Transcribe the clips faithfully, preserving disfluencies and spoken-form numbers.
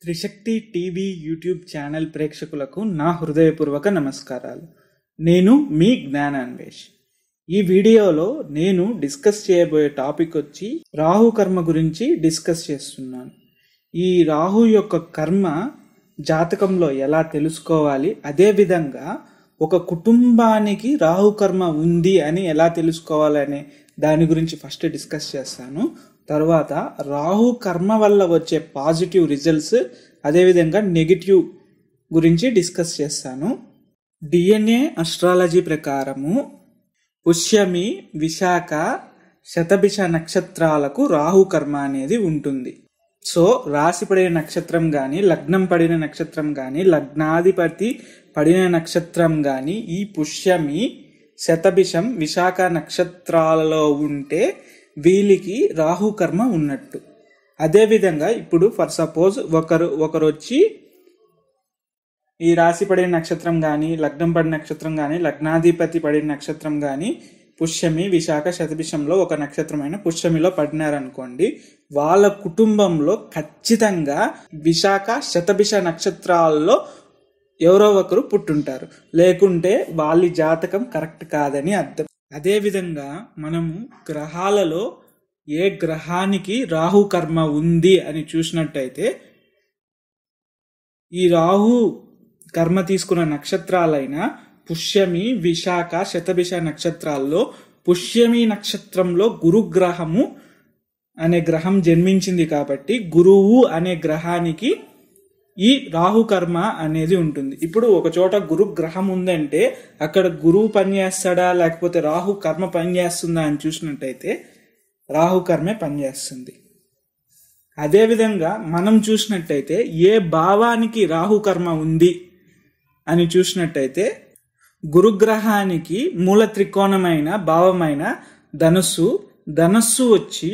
త్రిశక్తి TV YouTube channel ప్రేక్షకులకు నా హృదయపూర్వక నమస్కారాలు. నేను మీ జ్ఞానాన్వేష్. ఈ వీడియోలో నేను డిస్కస్ చేయబోయే టాపిక్ వచ్చి రాహు కర్మ గురించి డిస్కస్ చేస్తున్నాను. ఈ రాహు యొక్క కర్మ జాతకంలో ఎలా తెలుసుకోవాలి, అదేవిధంగా ఒక కుటుంబానికి రాహు కర్మ ఉంది అని ఎలా తెలుసుకోవాలనే దాని గురించి ఫస్ట్ డిస్కస్ చేస్తాను. తర్వాత రాహు కర్మ వల్ల వచ్చే పాజిటివ్ రిజల్ట్స్, అదేవిధంగా నెగిటివ్ గురించి డిస్కస్ చేస్తాను. డిఎన్ఏ అస్ట్రాలజీ ప్రకారము పుష్యమి, విశాఖ, శతభిష నక్షత్రాలకు రాహు కర్మ అనేది ఉంటుంది. సో రాశి పడిన నక్షత్రం కానీ, లగ్నం పడిన నక్షత్రం కానీ, లగ్నాధిపతి పడిన నక్షత్రం కానీ ఈ పుష్యమి, శతభిషం, విశాఖ నక్షత్రాలలో ఉంటే వీళ్ళకి రాహు కర్మ ఉన్నట్టు. అదేవిధంగా ఇప్పుడు ఫర్ సపోజ్ ఒకరు ఒకరు వచ్చి ఈ రాశి పడిన నక్షత్రం కానీ, లగ్నం పడిన నక్షత్రం కానీ, లగ్నాధిపతి పడిన నక్షత్రం కానీ పుష్యమి, విశాఖ, శతభిషంలో ఒక నక్షత్రమైన పుష్యమిలో పడినారనుకోండి, వాళ్ళ కుటుంబంలో ఖచ్చితంగా విశాఖ, శతభిష నక్షత్రాల్లో ఎవరో ఒకరు పుట్టుంటారు. లేకుంటే వాళ్ళ జాతకం కరెక్ట్ కాదని అర్థం. అదేవిధంగా మనము గ్రహాలలో ఏ గ్రహానికి రాహు కర్మ ఉంది అని చూసినట్టయితే, ఈ రాహు కర్మ తీసుకున్న నక్షత్రాలైన పుష్యమి, విశాఖ, శతభిష నక్షత్రాల్లో పుష్యమి నక్షత్రంలో గురుగ్రహము అనే గ్రహం జన్మించింది కాబట్టి గురువు అనే గ్రహానికి ఈ రాహు కర్మ అనేది ఉంటుంది. ఇప్పుడు ఒక చోట గురు గ్రహం ఉందంటే అక్కడ గురువు పనిచేస్తాడా లేకపోతే రాహు కర్మ పనిచేస్తుందా అని చూసినట్టయితే రాహు కర్మే పనిచేస్తుంది. అదేవిధంగా మనం చూసినట్టయితే ఏ భావానికి రాహు కర్మ ఉంది అని చూసినట్టయితే గురుగ్రహానికి మూల త్రికోణమైన భావమైన ధనస్సు, ధనస్సు వచ్చి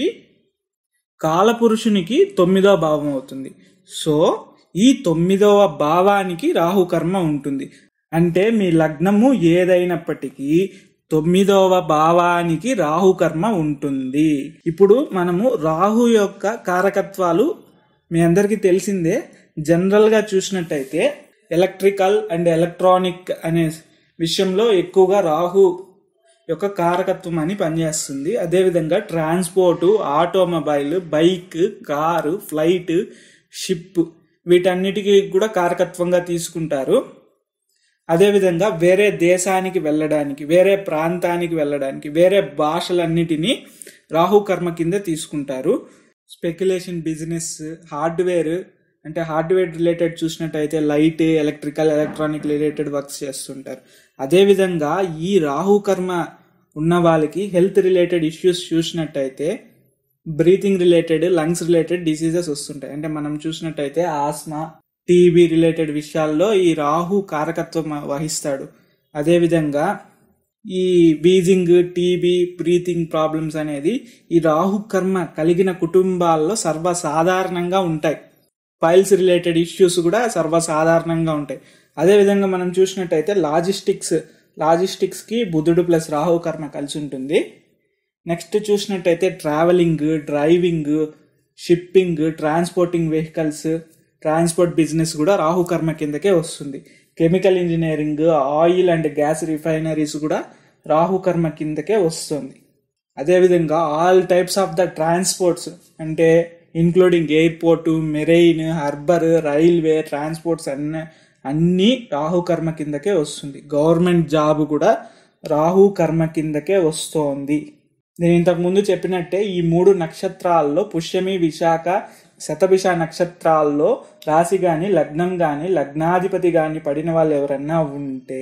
కాలపురుషునికి తొమ్మిదో భావం అవుతుంది. సో ఈ తొమ్మిదవ భావానికి రాహు కర్మ ఉంటుంది. అంటే మీ లగ్నము ఏదైనప్పటికీ తొమ్మిదవ భావానికి రాహు కర్మ ఉంటుంది. ఇప్పుడు మనము రాహు యొక్క కారకత్వాలు మీ అందరికీ తెలిసిందే. జనరల్ గా చూసినట్టయితే ఎలక్ట్రికల్ అండ్ ఎలక్ట్రానిక్ అనే విషయంలో ఎక్కువగా రాహు యొక్క కారకత్వం అని పనిచేస్తుంది. అదేవిధంగా transport, automobile, bike, car, flight, ship వీటన్నిటికీ కూడా కారకత్వంగా తీసుకుంటారు. అదేవిధంగా వేరే దేశానికి వెళ్ళడానికి, వేరే ప్రాంతానికి వెళ్ళడానికి, వేరే భాషలన్నిటినీ రాహు కర్మ కింద తీసుకుంటారు. స్పెక్యులేషన్ బిజినెస్, హార్డ్వేర్ అంటే హార్డ్వేర్ రిలేటెడ్ చూసినట్టయితే light, electrical, electronic related works చేస్తుంటారు. అదేవిధంగా ఈ రాహు కర్మ ఉన్న వాళ్ళకి హెల్త్ రిలేటెడ్ ఇష్యూస్ చూసినట్టయితే breathing related, lungs related diseases వస్తుంటాయి. అంటే మనం చూసినట్టయితే ఆస్మా, టీబీ రిలేటెడ్ విషయాల్లో ఈ రాహు కారకత్వం వహిస్తాడు. అదేవిధంగా ఈ వీజింగ్, టీబీ, బ్రీతింగ్ ప్రాబ్లమ్స్ అనేది ఈ రాహు కర్మ కలిగిన కుటుంబాల్లో సర్వసాధారణంగా ఉంటాయి. ఫైల్స్ రిలేటెడ్ ఇష్యూస్ కూడా సర్వసాధారణంగా ఉంటాయి. అదేవిధంగా మనం చూసినట్టయితే లాజిస్టిక్స్ లాజిస్టిక్స్ కి బుధుడు ప్లస్ రాహు కర్మ కలిసి ఉంటుంది. నెక్స్ట్ చూసినట్టయితే travelling, driving, shipping, transporting vehicles, transport business కూడా రాహు కర్మ కిందకే వస్తుంది. Chemical engineering, oil and gas refineries కూడా రాహు కర్మ కిందకే వస్తుంది. అదేవిధంగా all types of the transports అంటే including airport, marine, harbour, railway transports అన్ని అన్ని రాహు కర్మ కిందకే వస్తుంది. గవర్నమెంట్ జాబ్ కూడా రాహు కర్మ కిందకే వస్తోంది. నేను ఇంతకు ముందు చెప్పినట్టే ఈ మూడు నక్షత్రాల్లో పుష్యమి, విశాఖ, శతభిష నక్షత్రాల్లో రాశి గాని, లగ్నం గాని, లగ్నాధిపతి గాని పడిన వాళ్ళు ఎవరన్నా ఉంటే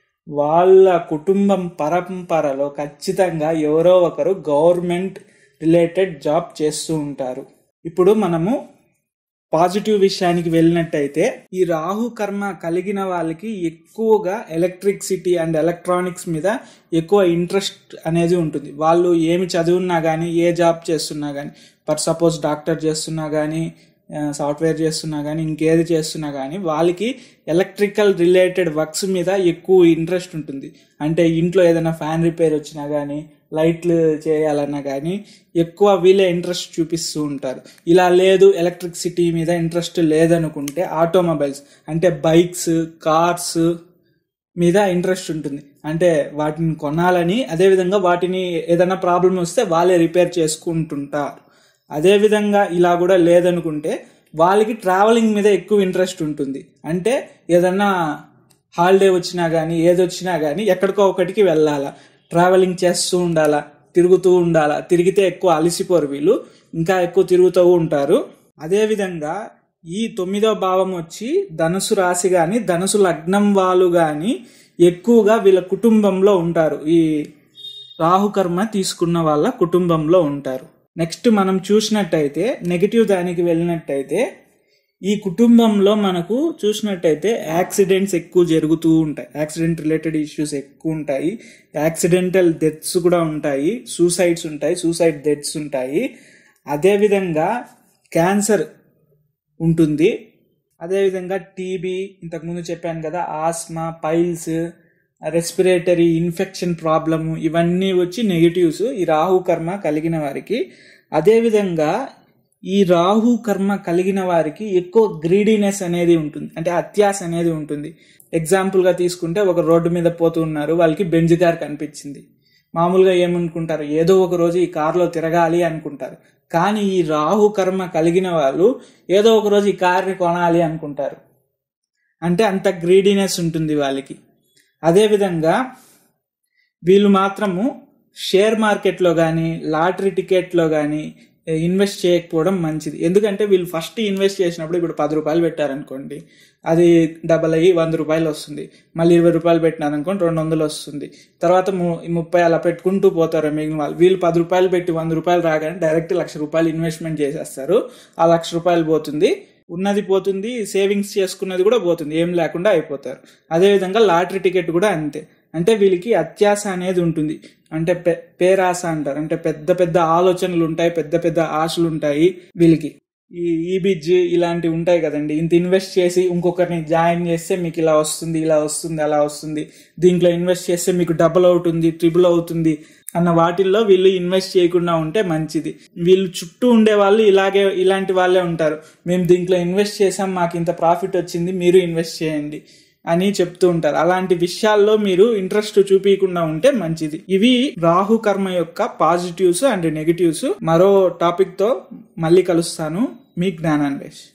వాళ్ళ కుటుంబం పరంపరలో ఖచ్చితంగా ఎవరో ఒకరు గవర్నమెంట్ రిలేటెడ్ జాబ్ చేస్తూ ఉంటారు. ఇప్పుడు మనము పాజిటివ్ విషయానికి వెళ్ళినట్టయితే ఈ రాహు కర్మ కలిగిన వాళ్ళకి ఎక్కువగా ఎలక్ట్రిసిటీ అండ్ ఎలక్ట్రానిక్స్ మీద ఎక్కువ ఇంట్రెస్ట్ అనేది ఉంటుంది. వాళ్ళు ఏమి చదువున్నా కానీ, ఏ జాబ్ చేస్తున్నా కానీ, ఫర్ సపోజ్ డాక్టర్ చేస్తున్నా కానీ, సాఫ్ట్వేర్ చేస్తున్నా కానీ, ఇంకేది చేస్తున్నా కానీ వాళ్ళకి ఎలక్ట్రికల్ రిలేటెడ్ వర్క్స్ మీద ఎక్కువ ఇంట్రెస్ట్ ఉంటుంది. అంటే ఇంట్లో ఏదైనా ఫ్యాన్ రిపేర్ వచ్చినా కానీ, లైట్లు చేయాలన్నా కానీ ఎక్కువ వీళ్ళే ఇంట్రెస్ట్ చూపిస్తూ ఉంటారు. ఇలా లేదు ఎలక్ట్రిసిటీ మీద ఇంట్రెస్ట్ లేదనుకుంటే ఆటోమొబైల్స్ అంటే బైక్స్, కార్స్ మీద ఇంట్రెస్ట్ ఉంటుంది. అంటే వాటిని కొనాలని, అదేవిధంగా వాటిని ఏదైనా ప్రాబ్లం వస్తే వాళ్ళే రిపేర్ చేసుకుంటుంటారు. అదేవిధంగా ఇలా కూడా లేదనుకుంటే వాళ్ళకి ట్రావెలింగ్ మీద ఎక్కువ ఇంట్రెస్ట్ ఉంటుంది. అంటే ఏదన్నా హాలిడే వచ్చినా కానీ ఏదొచ్చినా కానీ ఎక్కడికో ఒకటికి వెళ్ళాలా, ట్రావెలింగ్ చేస్తూ ఉండాలా, తిరుగుతూ ఉండాలా. తిరిగితే ఎక్కువ అలసిపోరు వీళ్ళు, ఇంకా ఎక్కువ తిరుగుతూ ఉంటారు. అదేవిధంగా ఈ తొమ్మిదో భావం వచ్చి ధనుసు రాశి కానీ ధనుసు లగ్నం వాళ్ళు కానీ ఎక్కువగా వీళ్ళ కుటుంబంలో ఉంటారు. ఈ రాహుకర్మ తీసుకున్న వాళ్ళ కుటుంబంలో ఉంటారు. నెక్స్ట్ మనం చూసినట్టయితే నెగిటివ్ దానికి వెళ్ళినట్టయితే ఈ కుటుంబంలో మనకు చూసినట్టయితే యాక్సిడెంట్స్ ఎక్కువ జరుగుతూ ఉంటాయి. యాక్సిడెంట్ రిలేటెడ్ ఇష్యూస్ ఎక్కువ ఉంటాయి. యాక్సిడెంటల్ డెత్స్ కూడా ఉంటాయి. సూసైడ్స్ ఉంటాయి. సూసైడ్ డెత్స్ ఉంటాయి. అదేవిధంగా క్యాన్సర్ ఉంటుంది. అదేవిధంగా టీబీ, ఇంతకుముందు చెప్పాను కదా, asthma, piles, respiratory infection problem, ఇవన్నీ వచ్చి నెగిటివ్స్ ఈ రాహు కర్మ కలిగిన వారికి. అదేవిధంగా ఈ రాహు కర్మ కలిగిన వారికి ఎక్కువ గ్రీడీనెస్ అనేది ఉంటుంది, అంటే అత్యాశ అనేది ఉంటుంది. ఎగ్జాంపుల్గా తీసుకుంటే ఒక రోడ్డు మీద పోతూ ఉన్నారు, వాళ్ళకి బెంజ్ కార్ కనిపించింది. మామూలుగా ఏమనుకుంటారు, ఏదో ఒక రోజు ఈ కార్లో తిరగాలి అనుకుంటారు. కానీ ఈ రాహు కర్మ కలిగిన వాళ్ళు ఏదో ఒక రోజు ఈ కార్ని కొనాలి అనుకుంటారు. అంటే అంత గ్రీడీనెస్ ఉంటుంది వాళ్ళకి. అదేవిధంగా వీళ్ళు మాత్రము షేర్ మార్కెట్లో కానీ లాటరీ టికెట్లో కానీ ఇన్వెస్ట్ చేయకపోవడం మంచిది. ఎందుకంటే వీళ్ళు ఫస్ట్ ఇన్వెస్ట్ చేసినప్పుడు ఇప్పుడు పది రూపాయలు పెట్టారనుకోండి, అది డబల్ అయ్యి వంద రూపాయలు వస్తుంది. మళ్ళీ ఇరవై రూపాయలు పెట్టినారనుకోండి రెండు వందలు వస్తుంది. తర్వాత ముప్పై అలా పెట్టుకుంటూ పోతారు మిగిలిన వాళ్ళు. వీళ్ళు పది రూపాయలు పెట్టి వంద రూపాయలు రాగానే డైరెక్ట్ లక్ష రూపాయలు ఇన్వెస్ట్మెంట్ చేసేస్తారు. ఆ లక్ష రూపాయలు పోతుంది, ఉన్నది పోతుంది, సేవింగ్స్ చేసుకున్నది కూడా పోతుంది, ఏం లేకుండా అయిపోతారు. అదేవిధంగా లాటరీ టికెట్ కూడా అంతే. అంటే వీళ్ళకి అత్యాశ అనేది ఉంటుంది. అంటే పె పేరాశ అంటారు. అంటే పెద్ద పెద్ద ఆలోచనలు ఉంటాయి, పెద్ద పెద్ద ఆశలు ఉంటాయి వీళ్ళకి. ఈ ఈబిజ్ ఇలాంటివి ఉంటాయి కదండి, ఇంత ఇన్వెస్ట్ చేసి ఇంకొకరిని జాయిన్ చేస్తే మీకు ఇలా వస్తుంది, ఇలా వస్తుంది, అలా వస్తుంది, దీంట్లో ఇన్వెస్ట్ చేస్తే మీకు డబుల్ అవుతుంది, ట్రిపుల్ అవుతుంది అన్న వాటిల్లో వీళ్ళు ఇన్వెస్ట్ చేయకుండా ఉంటే మంచిది. వీళ్ళు చుట్టూ ఉండే వాళ్ళు ఇలాగే ఇలాంటి వాళ్ళే ఉంటారు. మేము దీంట్లో ఇన్వెస్ట్ చేసాం, మాకు ఇంత ప్రాఫిట్ వచ్చింది, మీరు ఇన్వెస్ట్ చేయండి అని చెప్తూ ఉంటారు. అలాంటి విషయాల్లో మీరు ఇంట్రెస్ట్ చూపించకుండా ఉంటే మంచిది. ఇవి రాహు కర్మ యొక్క పాజిటివ్స్ అండ్ నెగిటివ్స్. మరో టాపిక్ తో మళ్ళీ కలుస్తాను. మీ జ్ఞానాన్వేష్.